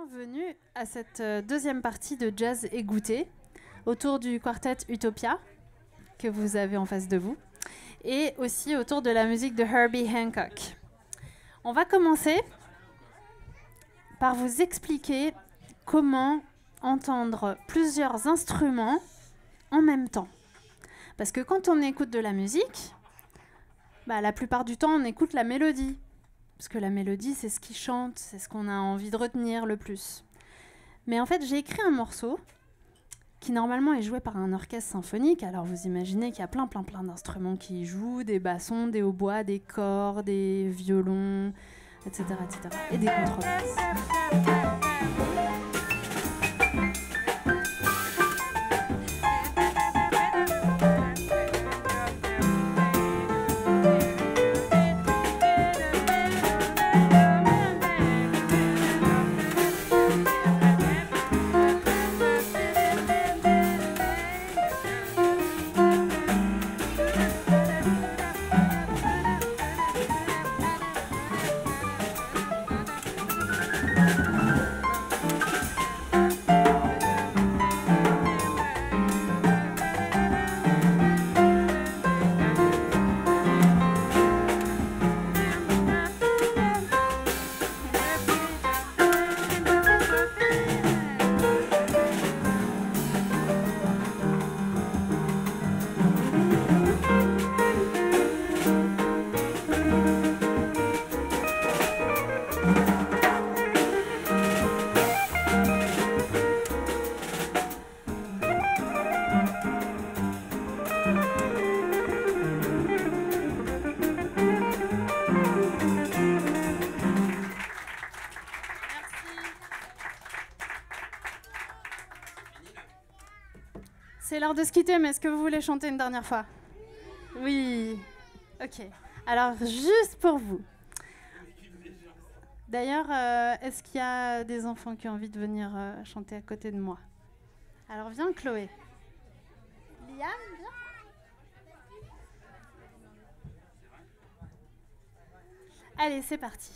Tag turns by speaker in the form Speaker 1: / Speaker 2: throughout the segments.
Speaker 1: Bienvenue à cette deuxième partie de Jazz et Goûter autour du quartet Utopia que vous avez en face de vous et aussi autour de la musique de Herbie Hancock. On va commencer par vous expliquer comment entendre plusieurs instruments en même temps. Parce que quand on écoute de la musique, la plupart du temps on écoute la mélodie. Parce que la mélodie, c'est ce qui chante, c'est ce qu'on a envie de retenir le plus. Mais en fait, j'ai écrit un morceau qui normalement est joué par un orchestre symphonique. Alors vous imaginez qu'il y a plein d'instruments qui y jouent, des bassons, des hautbois, des cordes, des violons, etc. et des contrebasses. C'est l'heure de se quitter, mais est-ce que vous voulez chanter une dernière fois? Oui. Ok. Alors, juste pour vous. D'ailleurs, est-ce qu'il y a des enfants qui ont envie de venir chanter à côté de moi? Alors, viens, Chloé. Liam, viens. Allez, c'est parti.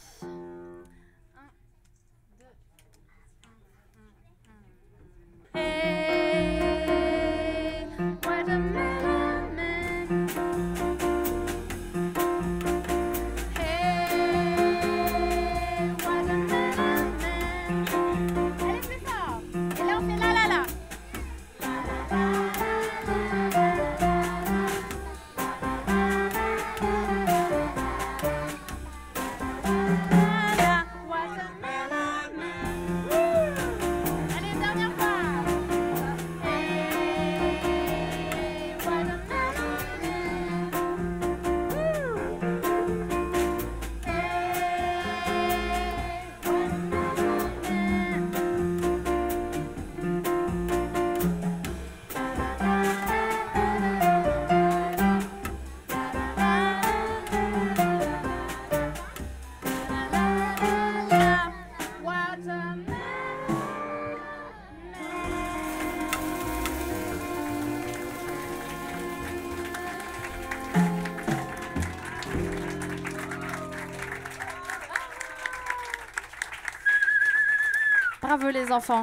Speaker 1: Bravo les enfants.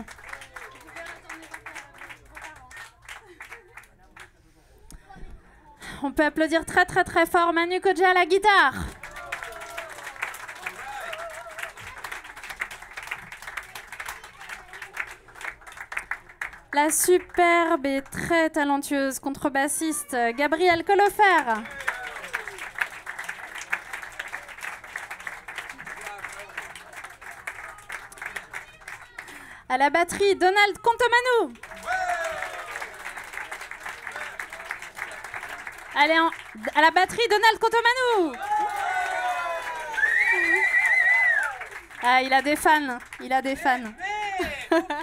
Speaker 1: On peut applaudir très fort Manu Kodja à la guitare. La superbe et très talentueuse contrebassiste Gabrielle Colofer. À la batterie, Donald Contomanou. Allez, à la batterie, Donald Contomanou. Ah, il a des fans.